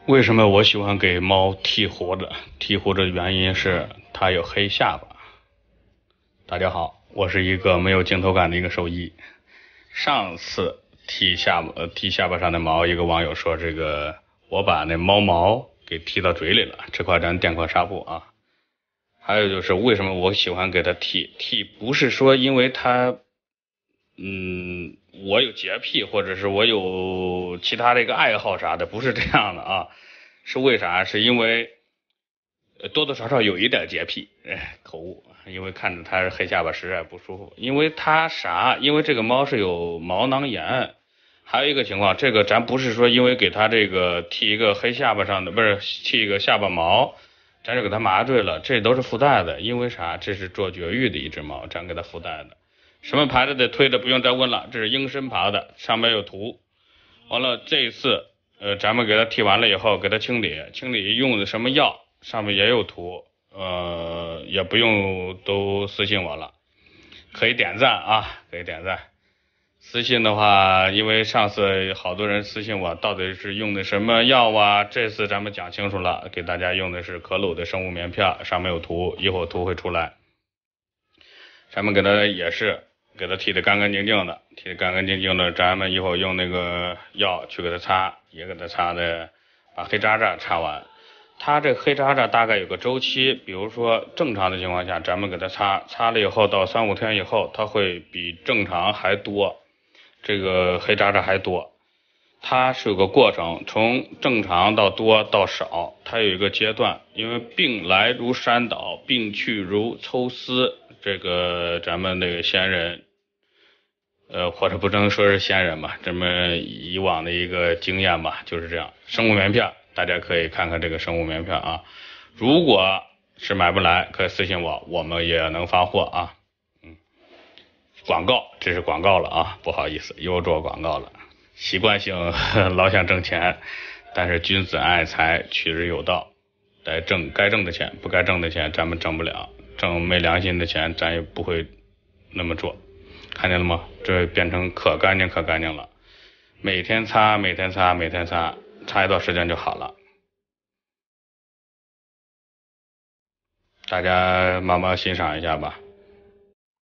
为什么我喜欢给猫剃胡子？剃胡子的原因是它有黑下巴。大家好，我是一个没有镜头感的一个兽医。上次剃下巴上的毛，一个网友说我把那猫毛给剃到嘴里了，这块咱电快纱布啊。还有就是为什么我喜欢给它剃不是说因为它我有洁癖，或者是我有其他的一个爱好啥的，不是这样的啊。是为啥？是因为多多少少有一点洁癖，口误，因为看着它是黑下巴实在不舒服。因为它啥？因为这个猫是有毛囊炎。还有一个情况，这个咱不是说因为给它这个剃一个黑下巴上的，不是剃一个下巴毛，咱就给它麻醉了，这都是附带的。因为啥？这是做绝育的一只猫，咱给它附带的。什么牌子的推的不用再问了，这是英绅牌的，上面有图。完了这一次咱们给它剃完了以后，给它清理用的什么药，上面也有图，也不用都私信我了，可以点赞啊，可以点赞。私信的话，因为上次好多人私信我到底是用的什么药啊，这次咱们讲清楚了，给大家用的是可鲁的生物棉片，上面有图，一会儿图会出来。咱们给它也是给它剃得干干净净的，咱们一会儿用那个药去给它擦，也给它擦的把黑渣渣擦完。它这黑渣渣大概有个周期，比如说正常的情况下，咱们给它擦了以后，到3-5天以后，它会比正常还多，这个黑渣渣还多。它是有个过程，从正常到多到少，它有一个阶段。因为病来如山倒，病去如抽丝，这个咱们那个先人或者不能说是先人吧，咱们以往的一个经验吧，就是这样。生物棉片大家可以看看这个生物棉片啊，如果是买不来可以私信我，我们也能发货啊。广告，这是广告了啊，不好意思又做广告了。习惯性老想挣钱，但是君子爱财，取之有道，该挣的钱，不该挣的钱咱们挣不了，挣没良心的钱咱也不会那么做。看见了吗？这变成可干净了，每天擦一段时间就好了。大家慢慢欣赏一下吧。